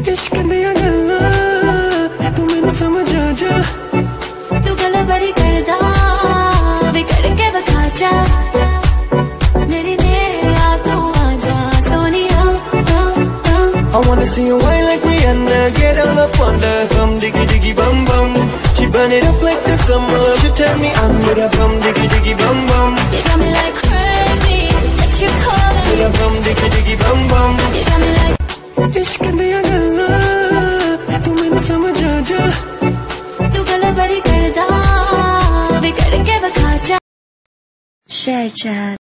इश्क दिया गल्ला तू मैनू समझ आ जा, तू गल बड़ी करदा वे करके बखा जा, मेरी नेहा तू आ जा Sonia. I wanna see you wine like Rihanna, get all up on the bum diggy diggy bum bum. She burn it up like the summer, she turn me on with a bum diggy diggy bum bum. You got me like crazy, what you calling? With a bum diggy diggy bum bum. You got me like इश्क दिया गल्ला तू मैनू समझ आ जा, तू गल बड़ी करदा वे करके बखा जा। Share chat.